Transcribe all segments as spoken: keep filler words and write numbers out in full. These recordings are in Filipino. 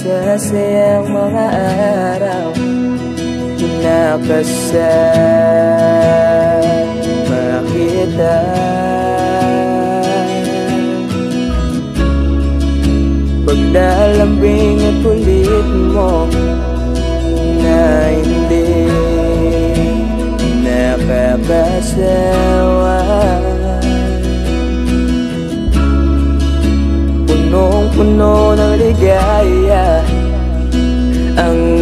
masasayang mga araw nakasama kita. Paglalambing at kulit mo na hindi nakakasawa, punong-puno ng ligaya ang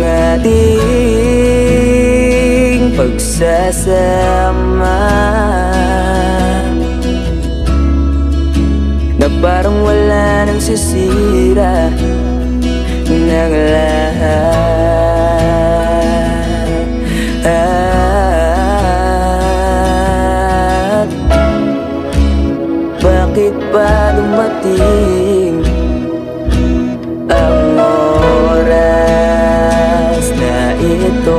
ating pagsasama, na parang wala nang sisira ng lahat. At bakit ba dumating ang oras na ito?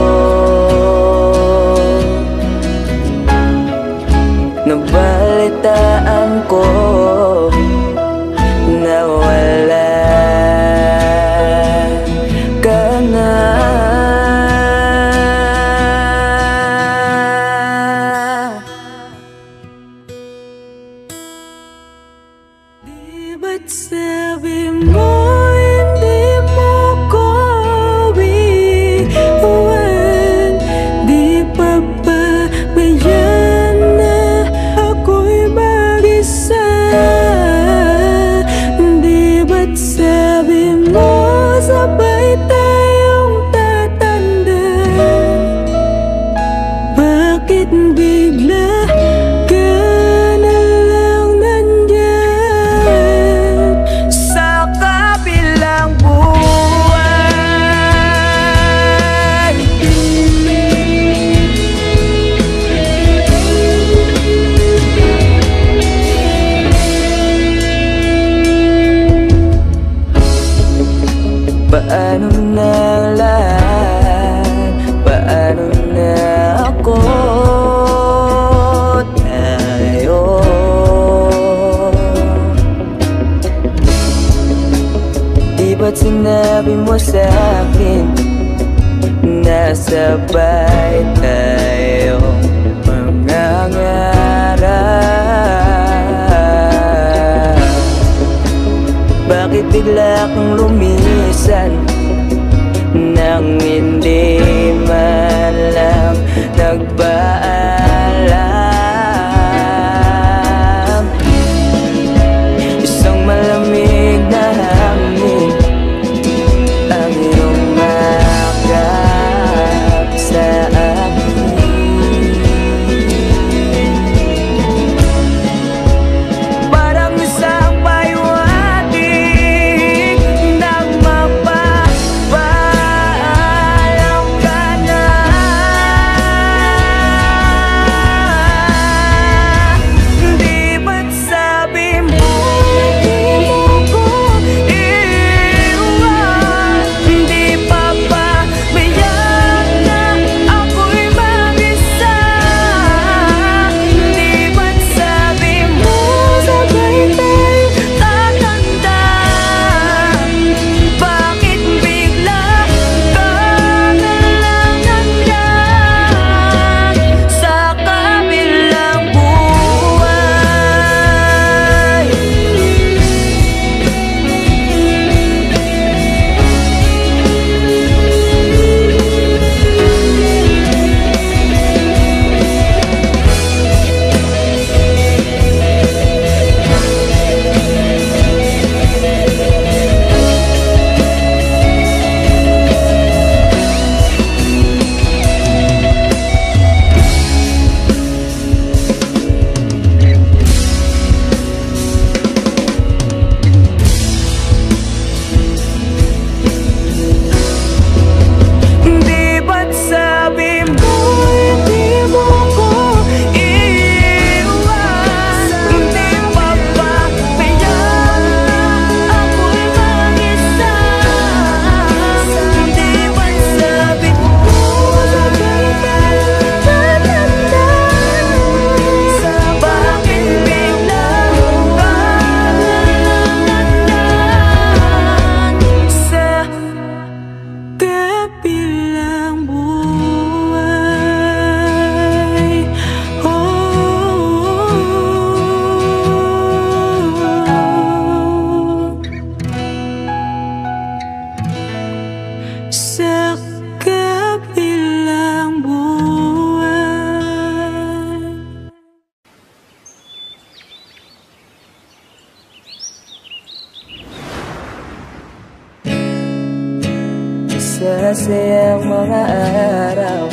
Nabalitaan ko na wala ka na. Di ba't sabi mo hindi mo ko iwan? Di pa ba bayan na ako'y mag-isa? Di ba't sabi mo sabay tayong tatanda? Bakit bigla ka na lang nandyan sa kabilang buwan? Paano na lahat? Paano na ako? Tayo di ba't sinabi mo sa'kin na sabay tayong mangangarap? Bakit bigla kang lumisan nang hindi man lang nagpaalam? Isang malamig na hangin ang yumakap sa akin. Parang isang paywating nang mapag masayang mga araw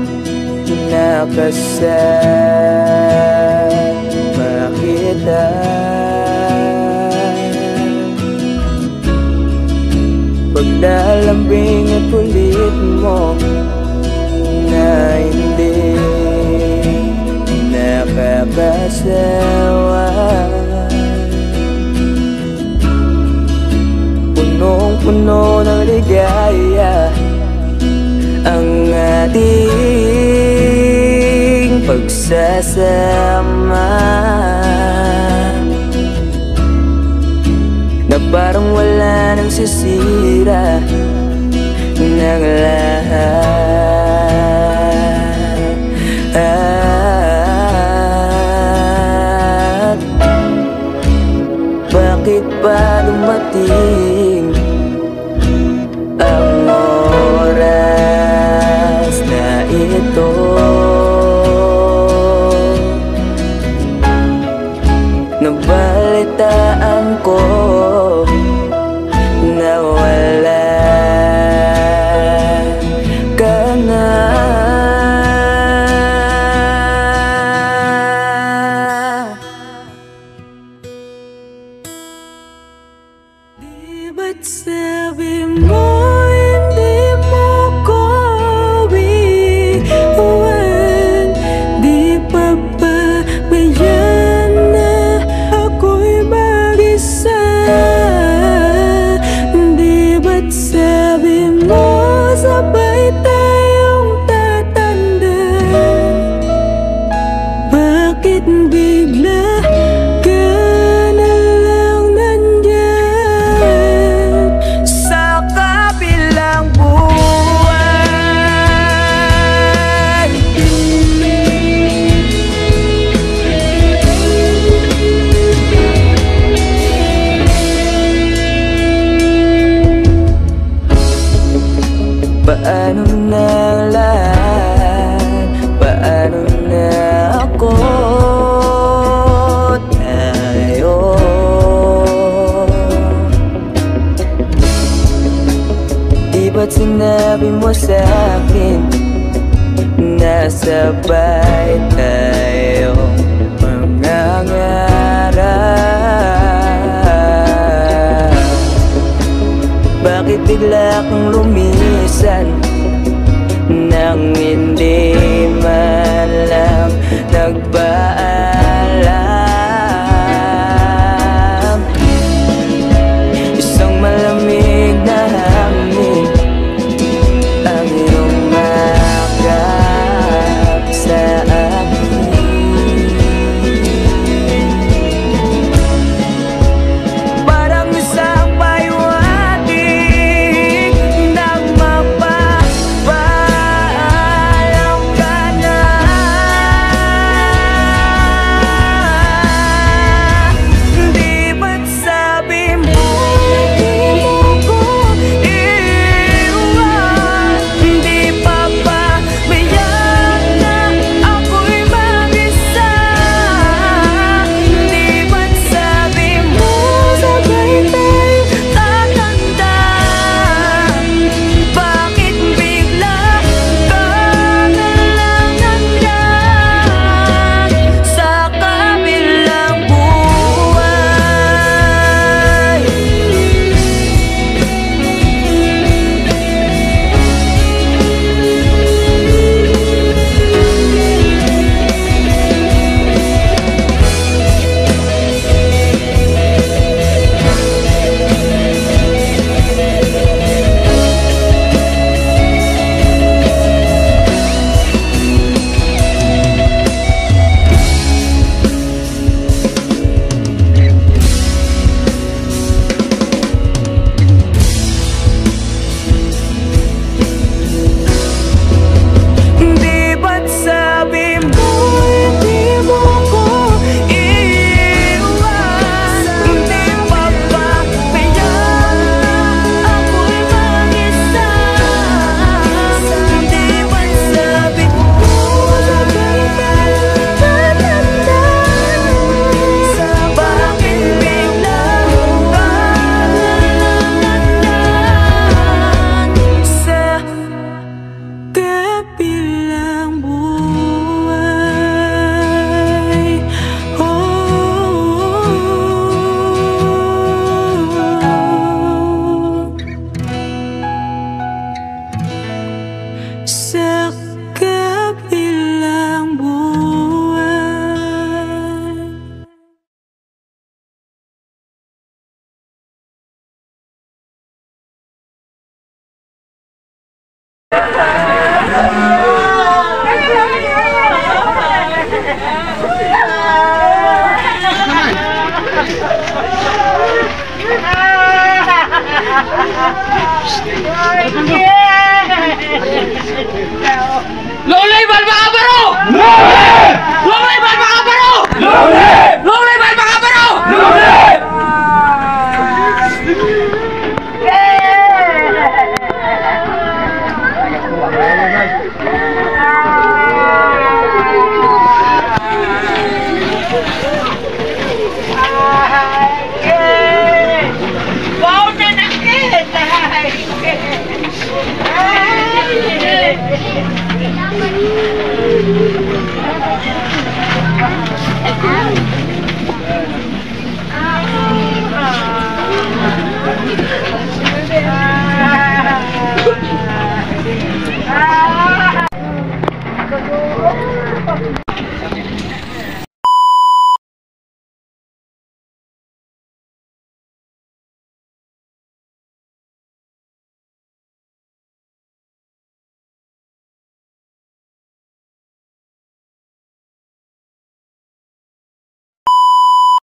nakasama kita. Paglalambing at kulit mo na hindi nakakasawa, punong-puno ng ligaya ang ating pagsasama, na parang wala nang sisira ng lahat. At bakit ba dumating ang oras na ito? Nabalitaan ko na wala ka na. Di ba't sabi mo hindi mo ko iwan? Di pa ba bayan na ako'y mag-isa? Di ba't sabi mo sabay tayong tatanda? Bakit bigla ka na lang nandyan sa kabilang buwan? Paano na lahat? Paano na ako? Tayo di ba't sinabi mo sa'kin na sabay tayong mangangarap? Bakit bigla kang lumisan nang hindi man lang nagbago?